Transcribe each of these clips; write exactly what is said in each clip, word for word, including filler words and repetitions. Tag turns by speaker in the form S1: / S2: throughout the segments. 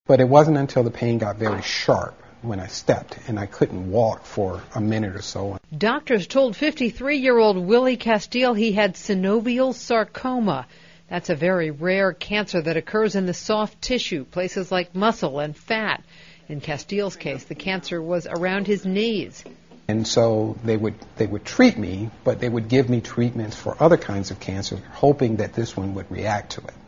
S1: But it wasn't until the pain got very sharp when I stepped and I couldn't walk for a minute or so.
S2: Doctors told fifty-three-year-old Willie Castile he had synovial sarcoma. That's a very rare cancer that occurs in the soft tissue, places like muscle and fat. In Castile's case, the cancer was around his knees.
S1: And so they would they would treat me, but they would give me treatments for other kinds of cancer, hoping that this one would react to it.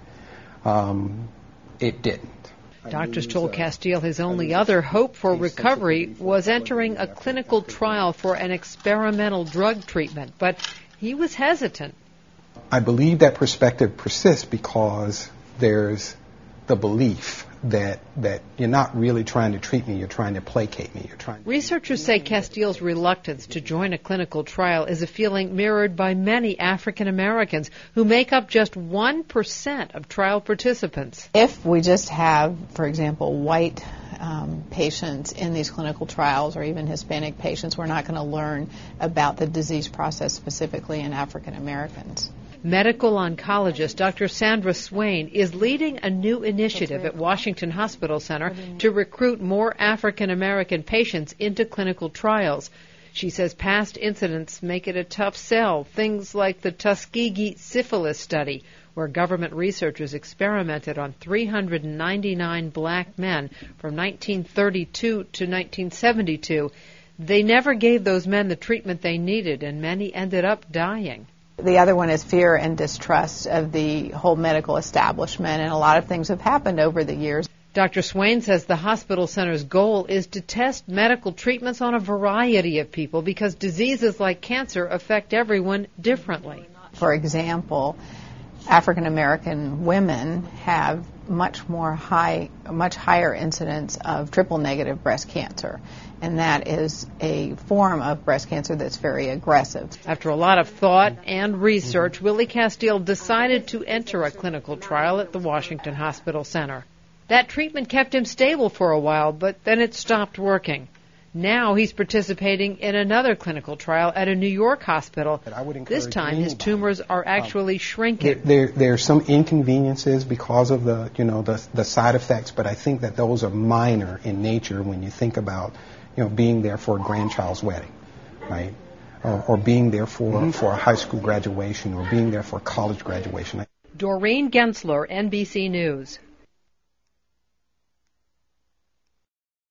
S1: Um, it didn't.
S2: Doctors told Castile his only other hope for recovery was entering a clinical trial for an experimental drug treatment, but he was hesitant.
S1: I believe that perspective persists because there's the belief that that you're not really trying to treat me, you're trying to placate me. You're trying.
S2: Researchers say Castile's reluctance to join a clinical trial is a feeling mirrored by many African Americans who make up just one percent of trial participants.
S3: If we just have, for example, white um, patients in these clinical trials or even Hispanic patients, we're not going to learn about the disease process specifically in African Americans.
S2: Medical oncologist Doctor Sandra Swain is leading a new initiative at Washington Hospital Center to recruit more African American patients into clinical trials. She says past incidents make it a tough sell, things like the Tuskegee syphilis study, where government researchers experimented on three hundred ninety-nine black men from nineteen thirty-two to nineteen seventy-two. They never gave those men the treatment they needed, and many ended up dying.
S3: The other one is fear and distrust of the whole medical establishment, and a lot of things have happened over the years.
S2: Doctor Swain says the hospital center's goal is to test medical treatments on a variety of people because diseases like cancer affect everyone differently.
S3: For example, African American women have much more high, much higher incidence of triple negative breast cancer, and that is a form of breast cancer that's very aggressive.
S2: After a lot of thought and research, Willie Castile decided to enter a clinical trial at the Washington Hospital Center. That treatment kept him stable for a while, but then it stopped working. Now he's participating in another clinical trial at a New York hospital. This time his tumors are actually um, shrinking.
S1: There, there, there are some inconveniences because of the, you know, the, the side effects, but I think that those are minor in nature when you think about, you know, being there for a grandchild's wedding, right? Or, or being there for, mm-hmm. for a high school graduation or being there for a college graduation.
S2: Doreen Gensler, N B C News.